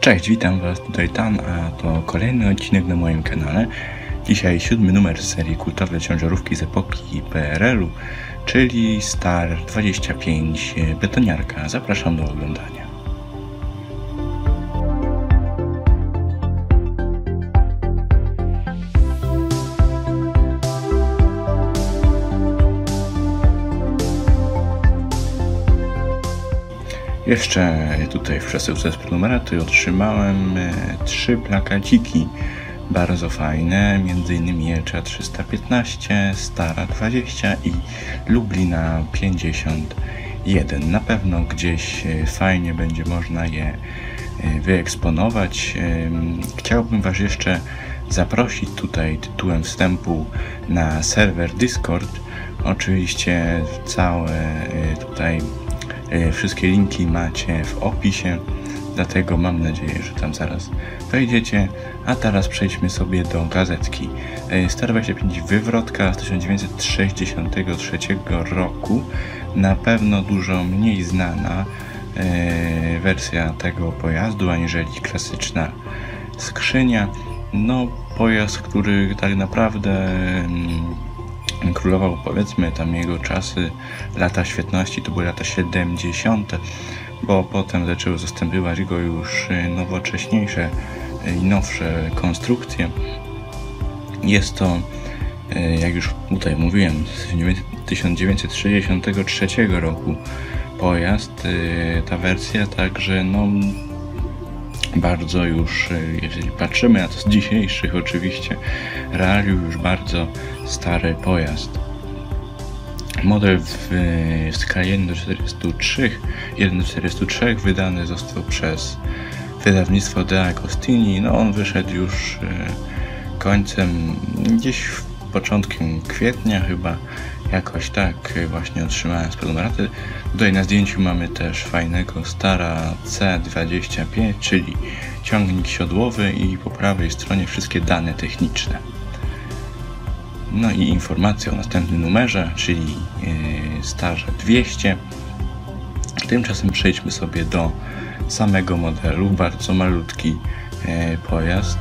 Cześć, witam Was, tutaj Tan, a to kolejny odcinek na moim kanale. Dzisiaj 7. numer z serii kultowe ciężarówki z epoki PRL-u, czyli Star 25 Betoniarka. Zapraszam do oglądania. Jeszcze tutaj w przesyłce z prenumeraty otrzymałem 3 plakaciki bardzo fajne, m.in. Jelcza 315, Stara 20 i Lublina 51. Na pewno gdzieś fajnie będzie można je wyeksponować. Chciałbym Was jeszcze zaprosić tutaj tytułem wstępu na serwer Discord. Oczywiście całe tutaj wszystkie linki macie w opisie, dlatego mam nadzieję, że tam zaraz wejdziecie. A teraz przejdźmy sobie do gazetki. Star 25 Wywrotka z 1963 roku. Na pewno dużo mniej znana wersja tego pojazdu aniżeli klasyczna skrzynia. No, pojazd, który tak naprawdę królował, powiedzmy, tam jego czasy, lata świetności to były lata 70., bo potem zaczęły zastępywać go już nowocześniejsze i nowsze konstrukcje. Jest to, jak już tutaj mówiłem, z 1963 roku pojazd, ta wersja, także no bardzo już, jeżeli patrzymy na to z dzisiejszych oczywiście realiów, już bardzo stary pojazd. Model w skali 1 do 43 wydany został przez wydawnictwo De Agostini. No, on wyszedł już końcem, gdzieś w początkiem kwietnia chyba, jakoś tak właśnie otrzymałem z prenumeraty. Tutaj na zdjęciu mamy też fajnego Stara C25, czyli ciągnik siodłowy, i po prawej stronie wszystkie dane techniczne. No i informacja o następnym numerze, czyli Starze 200. Tymczasem przejdźmy sobie do samego modelu. Bardzo malutki pojazd.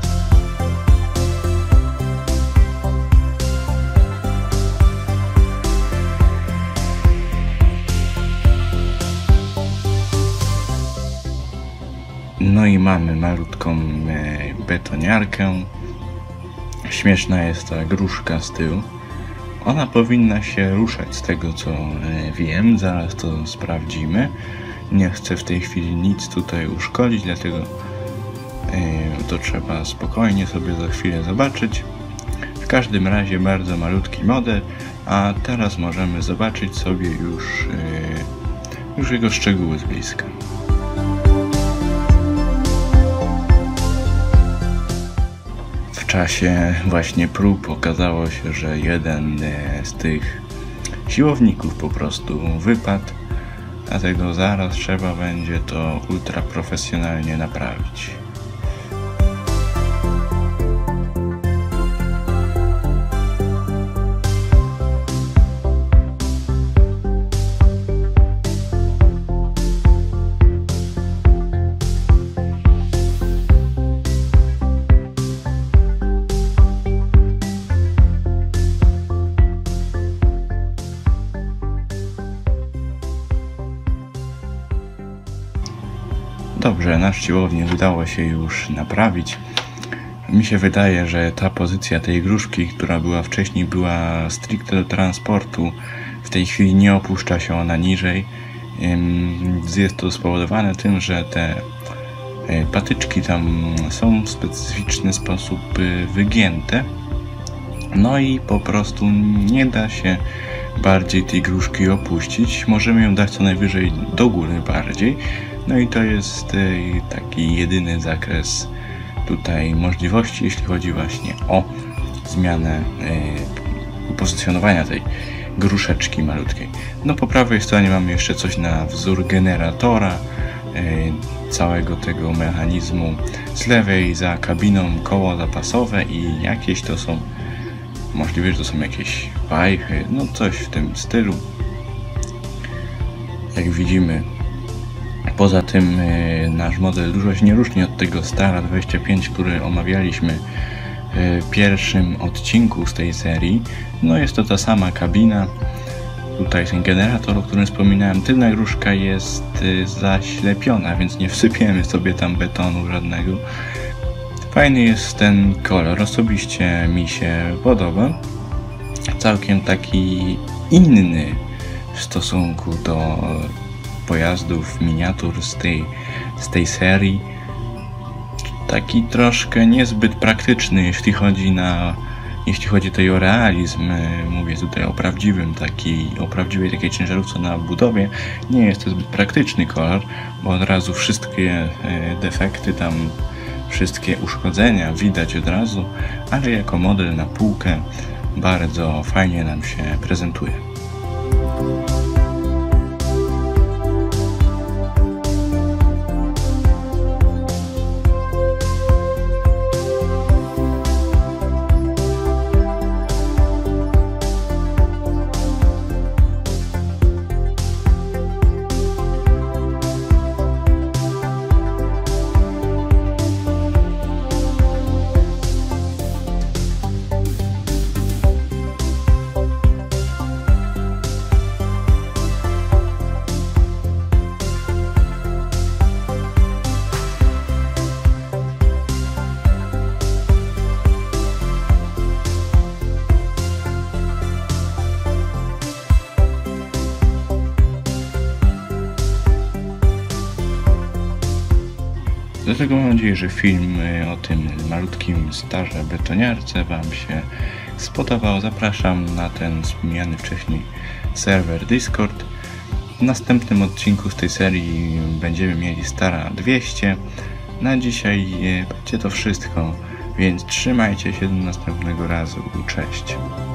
No i mamy malutką betoniarkę. Śmieszna jest ta gruszka z tyłu. Ona powinna się ruszać, z tego co wiem. Zaraz to sprawdzimy. Nie chcę w tej chwili nic tutaj uszkodzić, dlatego to trzeba spokojnie sobie za chwilę zobaczyć. W każdym razie bardzo malutki model, a teraz możemy zobaczyć sobie już jego szczegóły z bliska. W czasie właśnie prób okazało się, że jeden z tych siłowników po prostu wypadł, dlatego zaraz trzeba będzie to ultra profesjonalnie naprawić. Dobrze, nasz siłownik udało się już naprawić. Mi się wydaje, że ta pozycja tej gruszki, która była wcześniej, była stricte do transportu. W tej chwili nie opuszcza się ona niżej. Jest to spowodowane tym, że te patyczki tam są w specyficzny sposób wygięte. No i po prostu nie da się bardziej tej gruszki opuścić. Możemy ją dać co najwyżej do góry bardziej. No i to jest taki jedyny zakres tutaj możliwości, jeśli chodzi właśnie o zmianę upozycjonowania tej gruszeczki malutkiej. No po prawej stronie mamy jeszcze coś na wzór generatora, całego tego mechanizmu. Z lewej za kabiną koło zapasowe i jakieś to są, możliwe, że to są jakieś wajchy, no coś w tym stylu. Jak widzimy, Poza tym nasz model dużo się nie różni od tego Stara 25, który omawialiśmy w pierwszym odcinku z tej serii. No jest to ta sama kabina. Tutaj ten generator, o którym wspominałem, tylna gruszka jest zaślepiona, więc nie wsypiemy sobie tam betonu żadnego. Fajny jest ten kolor, osobiście mi się podoba. Całkiem taki inny w stosunku do pojazdów miniatur z tej serii. Taki troszkę niezbyt praktyczny, jeśli chodzi tutaj o realizm. Mówię tutaj o prawdziwej takiej ciężarówce na budowie. Nie jest to zbyt praktyczny kolor, bo od razu wszystkie defekty tam, wszystkie uszkodzenia widać od razu, ale jako model na półkę bardzo fajnie nam się prezentuje. Dlatego mam nadzieję, że film o tym malutkim starze betoniarce Wam się spodobał. Zapraszam na ten wspomniany wcześniej serwer Discord. W następnym odcinku z tej serii będziemy mieli Stara 200. Na dzisiaj będzie to wszystko, więc trzymajcie się do następnego razu. Cześć!